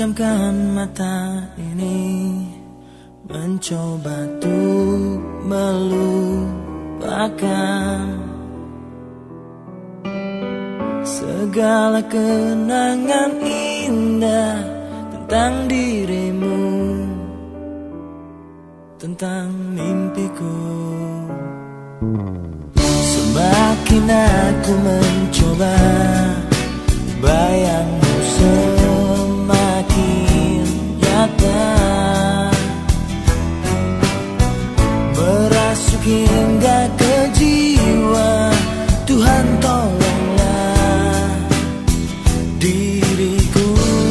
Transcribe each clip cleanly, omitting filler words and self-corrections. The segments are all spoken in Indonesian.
Pejamkan mata ini, mencoba untuk melupakan segala kenangan indah tentang dirimu, tentang mimpiku. Semakin aku mencoba, bayangmu semakin nyata, merasuk hingga ke jiwa. Tuhan tolonglah diriku.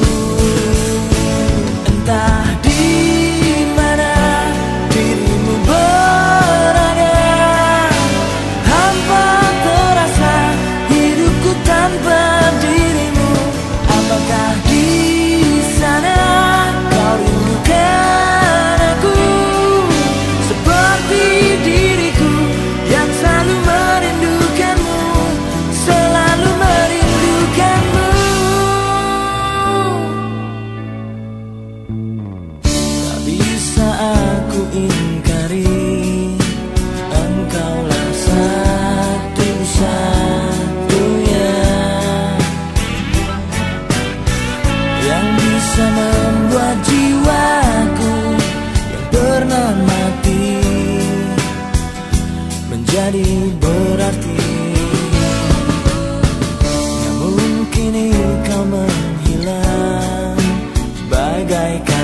Entah di mana dirimu berada, hampa terasa hidupku tanpa dirimu. Apakah di sana kau rindukan aku seperti diriku yang selalu merindukanmu, selalu merindukanmu. Tak bisa aku ingkari, engkaulah satu-satunya yang bisa membuat jiwaku yang pernah mati menjadi berarti. Namun kini kau menghilang bagaikan